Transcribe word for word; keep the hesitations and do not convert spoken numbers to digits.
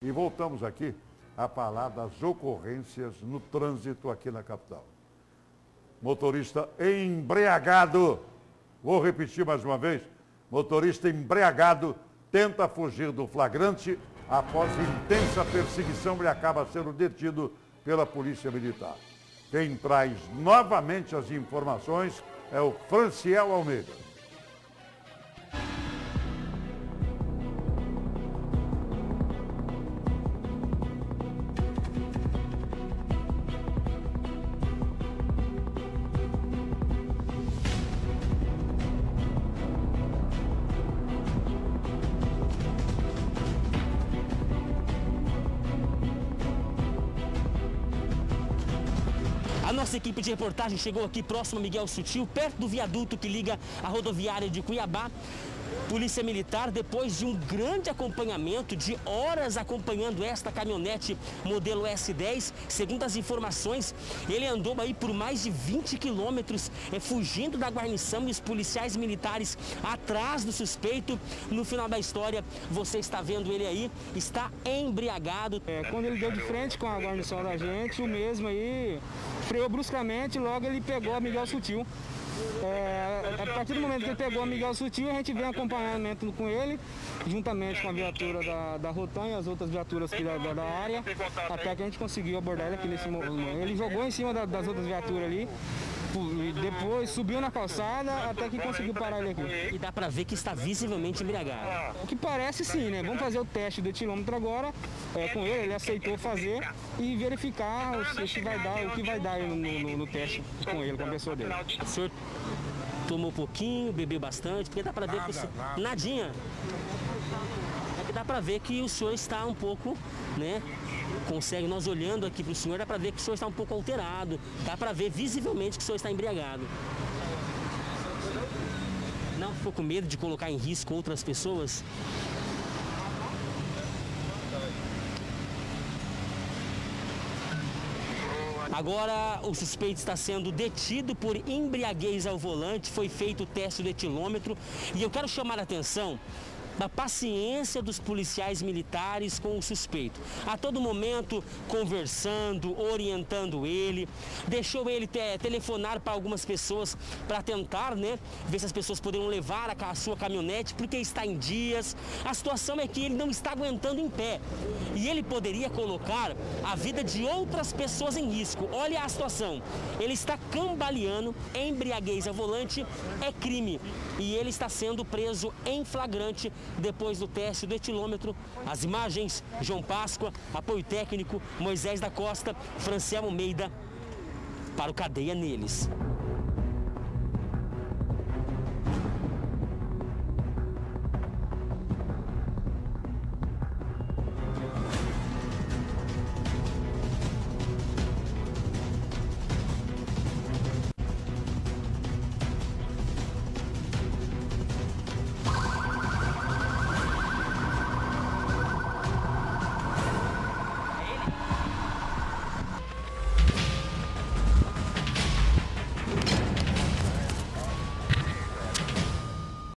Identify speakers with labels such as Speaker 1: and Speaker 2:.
Speaker 1: E voltamos aqui a falar das ocorrências no trânsito aqui na capital. Motorista embriagado, vou repetir mais uma vez, motorista embriagado tenta fugir do flagrante, após intensa perseguição ele acaba sendo detido pela Polícia Militar. Quem traz novamente as informações é o Franciel Almeida.
Speaker 2: A nossa equipe de reportagem chegou aqui próximo a Miguel Sutil, perto do viaduto que liga a rodoviária de Cuiabá. Polícia Militar, depois de um grande acompanhamento, de horas acompanhando esta caminhonete modelo S dez, segundo as informações, ele andou aí por mais de vinte quilômetros, é, fugindo da guarnição e os policiais militares atrás do suspeito. No final da história, você está vendo ele aí, está embriagado.
Speaker 3: É, quando ele deu de frente com a guarnição da gente, o mesmo aí freou bruscamente, logo ele pegou a Miguel Sutil. É, a partir do momento que ele pegou o Miguel Sutil, a gente vem acompanhamento com ele, juntamente com a viatura da, da Rotan e as outras viaturas aqui da, da, da área, até que a gente conseguiu abordar ele aqui nesse momento. Ele jogou em cima da, das outras viaturas ali, e depois subiu na calçada até que conseguiu parar ele aqui.
Speaker 2: E dá pra ver que está visivelmente embriagado.
Speaker 3: O que parece sim, né? Vamos fazer o teste do etilômetro agora é, com ele, ele aceitou fazer e verificar o, se vai dar, o que vai dar no, no, no teste com ele, com a pessoa dele.
Speaker 2: O senhor tomou um pouquinho, bebeu bastante, porque dá pra ver que o senhor... Nadinha. É que dá pra ver que o senhor está um pouco, né? Consegue, nós olhando aqui para o senhor, dá para ver que o senhor está um pouco alterado, dá para ver visivelmente que o senhor está embriagado. Não ficou com medo de colocar em risco outras pessoas? Agora o suspeito está sendo detido por embriaguez ao volante, foi feito o teste do etilômetro e eu quero chamar a atenção da paciência dos policiais militares com o suspeito. A todo momento conversando, orientando ele, deixou ele te telefonar para algumas pessoas para tentar, né, ver se as pessoas poderiam levar a, a sua caminhonete, porque está em dias. A situação é que ele não está aguentando em pé e ele poderia colocar a vida de outras pessoas em risco. Olha a situação, ele está cambaleando, embriaguez ao volante é crime e ele está sendo preso em flagrante depois do teste do etilômetro. As imagens, João Páscoa, apoio técnico, Moisés da Costa, Franciel Almeida, para o Cadeia Neles.